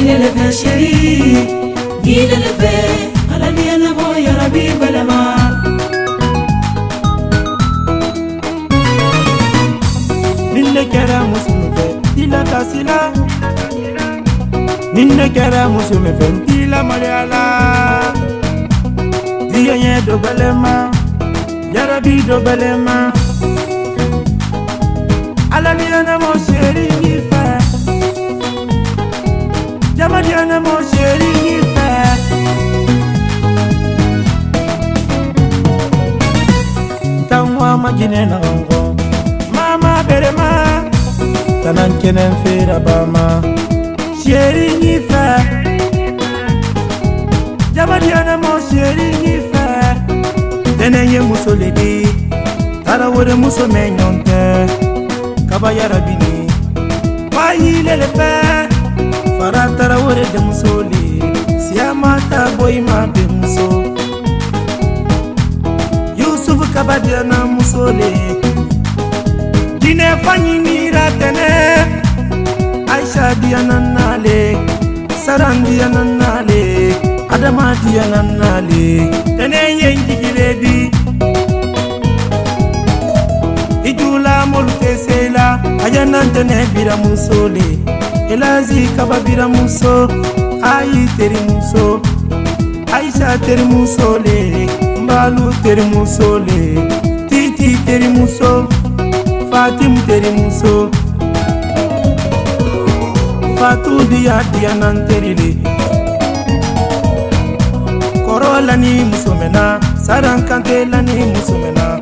le fait chérie, il le fait. Ala ni ana boy arabi balama. Ninne kera musume ila kasila. Ninne kera musume ila mariala. Diye nye do balema, yarabi do balema. Ala ni ana mo chéri ni fa. Jama di ana mo chéri ni fa. Tangwa majine na ngongo. Mama berema. Tanan kenen fera bama. Chéri ni fa. Jama di ana mo chéri ni fa. Tenenye musolidi. Tara wore muso menyonte. Kaba yarabini Wahi lele fe Faratara wore de musoli Siyamata boy ma be muso Yusuf kaba diana musole Dine fanyi nira tene Aisha diana nale Saran diana nale Adama diana nale Tene yenji giredi Ijula molte sela ajanante ne bira musole elazi kaba bira muso ayi teri muso Aisha teri musole mbalu teri musole Titi teri muso Fatim teri muso Fatu dia nan terile Korola ni musomena Sarankante la ni musomena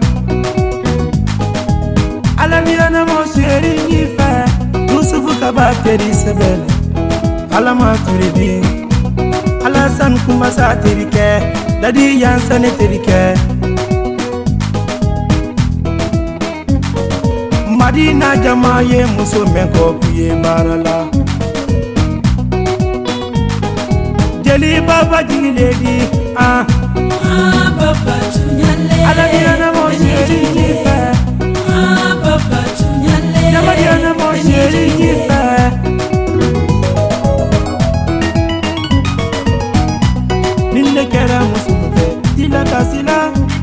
Ala ni ana mo chéri ni fa Yusufu kaba teri sebele Ala ma turidi Ala san kuma sa terike Dadi yansane terike Madina jamaye muso menko kuye marala Jeli baba jiledi Baba tunyale Ala ni ana mo chéri ni fa Jamadiana mo chéri ni fa Ninne kera musume ila kasila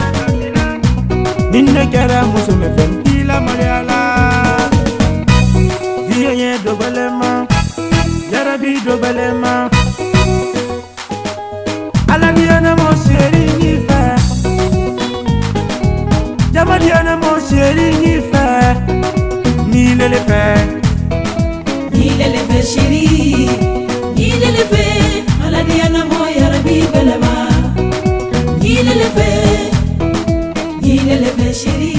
Ninne kera musume ila mariala Diye nye do balema Yarabi do balema Ala diana mo chéri ni fa Jamadiana mo chéri ni fa Il le fait chérie, il le fait. Ala diana moya rabi balama. Il le fait chérie.